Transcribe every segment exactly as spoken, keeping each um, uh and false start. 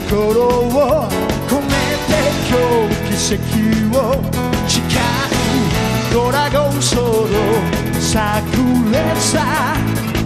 心を込めて今日奇跡を誓うドラゴンソード炸裂さ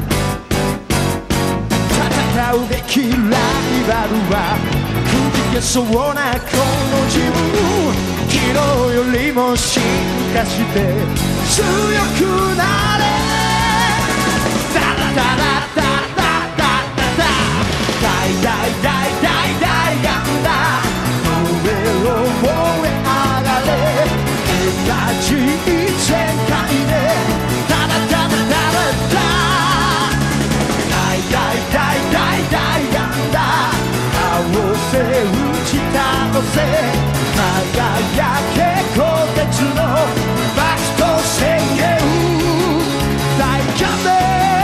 戦うべきライバルはくじけそうなこの自分昨日よりも進化して強くなれダラダラダラダラダ大大大大大ガンダ燃えろ燃え上がれエナジー全開でダラダラダラダ大大大大大ガンダ倒せ打ち倒せ輝け鋼鉄のバクト宣言大キャン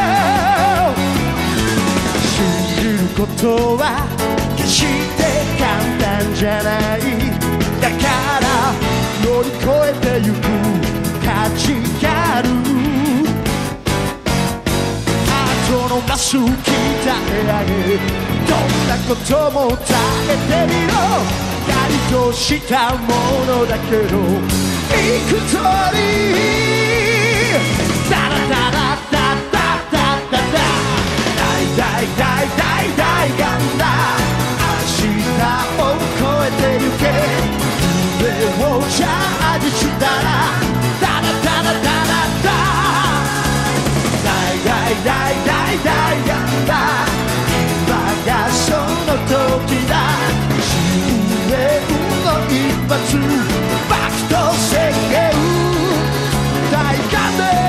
ことは決して簡単じゃないだから乗り越えてゆく価値があるハートのマス鍛え上げどんなことも耐えてみろやりとしたものだけどビクトリーダラダラダダダダダ大大大大大ガンダ明日を越えてゆけ夢をチャージしたらダラダラダラダ大大大大大ガンダ今がその時だ信念の一発バクト宣言大ガンダ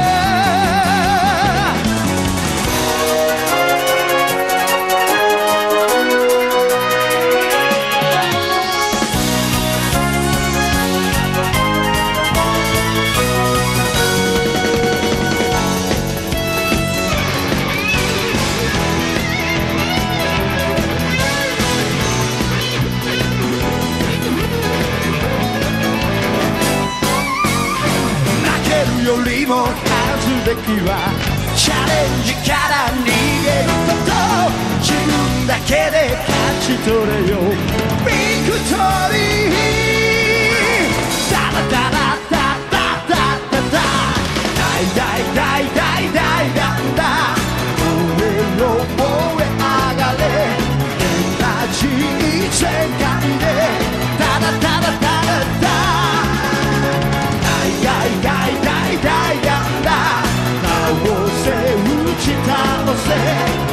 よりも恥ずべきはチャレンジから逃げること自分だけで勝ち取れよビクトリーダラダラダダダダダ大大大大大ガンダ燃えろ燃え上がれエナジー全開でダラダラダラダ大大大大大ガンダ倒せ打ち倒せ